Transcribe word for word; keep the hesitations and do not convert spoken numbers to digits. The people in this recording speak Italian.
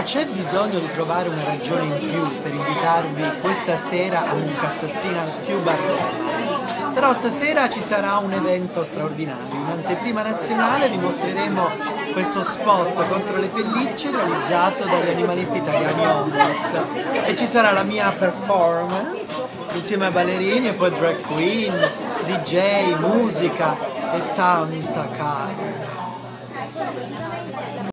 c'è bisogno di trovare una ragione in più per invitarvi questa sera a un Cassassina più Barriere. Però stasera ci sarà un evento straordinario. In anteprima nazionale vi mostreremo questo spot contro le pellicce realizzato dagli animalisti italiani Homeless. E ci sarà la mia performance insieme a ballerini e poi drag queen, D J, musica e tanta carne.